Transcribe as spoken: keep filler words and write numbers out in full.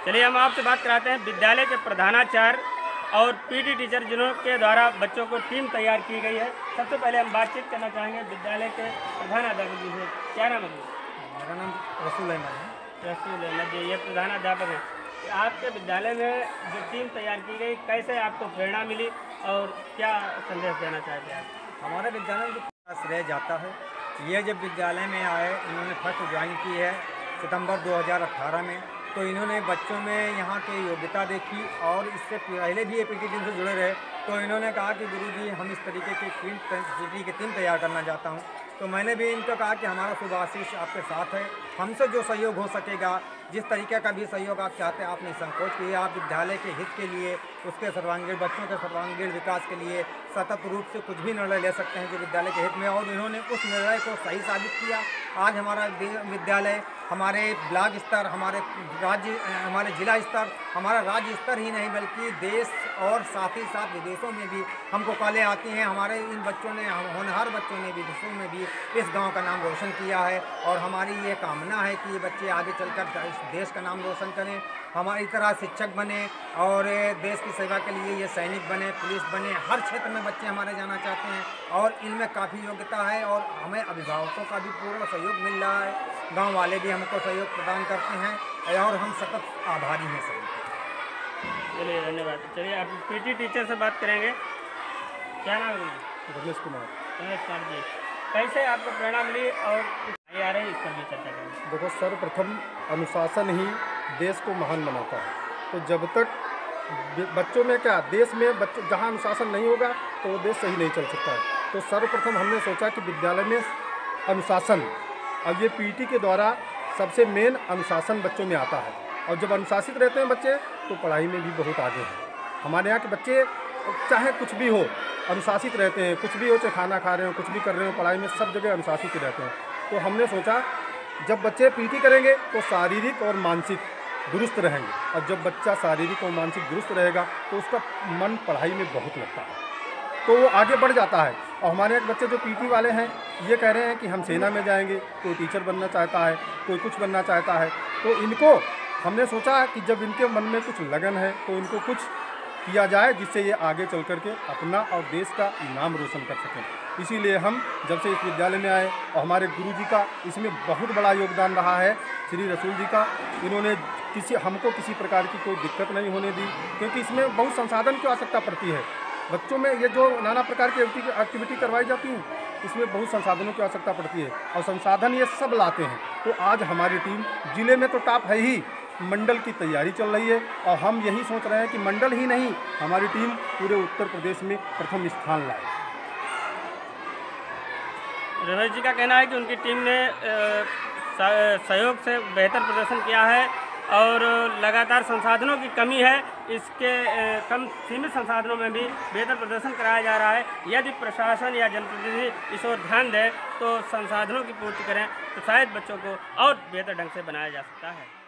चलिए हम आपसे बात कराते हैं विद्यालय के प्रधानाचार्य और पीटी टीचर जिन्हों के द्वारा बच्चों को टीम तैयार की गई है। सबसे पहले हम बातचीत करना चाहेंगे विद्यालय के प्रधानाध्यापक जी से। क्या नाम है? मेरा नाम रसूल अहमद है। रसूल अहमद जी, ये प्रधानाध्यापक हैं। आपके विद्यालय में जो टीम तैयार की गई, कैसे आपको प्रेरणा मिली और क्या संदेश देना चाहते हैं? हमारे विद्यालय को श्रेय जाता है। ये जब विद्यालय में आए, इन्होंने फर्स्ट ज्वाइन की है सितंबर दो हज़ार अठारह में, तो इन्होंने बच्चों में यहाँ की योग्यता देखी और इससे पहले भी ये पीटी टीम से जुड़े रहे। तो इन्होंने कहा कि गुरुजी हम इस तरीके की टीम पीटी की टीम तैयार करना चाहता हूँ। तो मैंने भी इनको कहा कि हमारा शुभ आशीष आपके साथ है, हमसे जो सहयोग हो सकेगा, जिस तरीके का भी सहयोग आप चाहते हैं, आप निसंकोच कीजिए। आप विद्यालय के हित के लिए, उसके सर्वांगीण बच्चों के सर्वांगीण विकास के लिए सतत रूप से कुछ भी निर्णय ले सकते हैं जो विद्यालय के हित में, और इन्होंने उस निर्णय को सही साबित किया। आज हमारा विद्यालय हमारे ब्लॉक स्तर, हमारे राज्य, हमारे जिला स्तर, हमारा राज्य स्तर ही नहीं बल्कि देश और साथ ही साथ विदेशों में भी हमको कॉलें आती हैं। हमारे इन बच्चों ने, होनहार बच्चों ने विदेशों में भी इस गांव का नाम रोशन किया है और हमारी ये कामना है कि ये बच्चे आगे चलकर इस देश का नाम रोशन करें, हमारी तरह शिक्षक बने और देश की सेवा के लिए ये सैनिक बने, पुलिस बने। हर क्षेत्र में बच्चे हमारे जाना चाहते हैं और इनमें काफ़ी योग्यता है और हमें अभिभावकों का भी पूर्ण सहयोग मिल रहा है। गांव वाले भी हमको सहयोग प्रदान करते हैं और हम सतत आभारी हैं सभी। चलिए धन्यवाद। चलिए आप पीटी टीचर से बात करेंगे। क्या नाम है? रमेश कुमार। रमेश कुमार जी, कैसे आपको प्रेरणा मिली और आ रही है, इस पर भी चर्चा करेंगे। देखो, सर्वप्रथम अनुशासन ही देश को महान बनाता है। तो जब तक बच्चों में क्या, देश में बच्चों जहाँ अनुशासन नहीं होगा तो वो देश सही नहीं चल सकता है। तो सर्वप्रथम हमने सोचा कि विद्यालय में अनुशासन, अब ये पीटी के द्वारा सबसे मेन अनुशासन बच्चों में आता है। और जब अनुशासित रहते हैं बच्चे तो पढ़ाई में भी बहुत आगे हैं। हमारे यहाँ के बच्चे चाहे कुछ भी हो अनुशासित रहते हैं, कुछ भी हो, चाहे खाना खा रहे हो, कुछ भी कर रहे हो, पढ़ाई में सब जगह अनुशासित रहते हैं। तो हमने सोचा जब बच्चे पीटी करेंगे तो शारीरिक और मानसिक दुरुस्त रहेंगे, और जब बच्चा शारीरिक और मानसिक दुरुस्त रहेगा तो उसका मन पढ़ाई में बहुत लगता है, तो वो आगे बढ़ जाता है। और हमारे यहाँ बच्चे जो पीटी वाले हैं ये कह रहे हैं कि हम सेना में जाएंगे, कोई टीचर बनना चाहता है, कोई कुछ बनना चाहता है। तो इनको हमने सोचा कि जब इनके मन में कुछ लगन है तो इनको कुछ किया जाए जिससे ये आगे चल कर के अपना और देश का नाम रोशन कर सकें। इसीलिए हम जब से इस विद्यालय में आए, और हमारे गुरुजी का इसमें बहुत बड़ा योगदान रहा है, श्री रसूल जी का। इन्होंने किसी हमको किसी प्रकार की कोई दिक्कत नहीं होने दी, क्योंकि इसमें बहुत संसाधन की आवश्यकता पड़ती है। बच्चों में ये जो नाना प्रकार की एक्टिविटी करवाई जाती है, इसमें बहुत संसाधनों की आवश्यकता पड़ती है और संसाधन ये सब लाते हैं। तो आज हमारी टीम जिले में तो टॉप है ही, मंडल की तैयारी चल रही है और हम यही सोच रहे हैं कि मंडल ही नहीं, हमारी टीम पूरे उत्तर प्रदेश में प्रथम स्थान लाए। रमेश जी का कहना है कि उनकी टीम ने सहयोग से बेहतर प्रदर्शन किया है और लगातार संसाधनों की कमी है, इसके कम सीमित संसाधनों में भी बेहतर प्रदर्शन कराया जा रहा है। यदि प्रशासन या जनप्रतिनिधि इस ओर ध्यान दें तो संसाधनों की पूर्ति करें तो शायद बच्चों को और बेहतर ढंग से बनाया जा सकता है।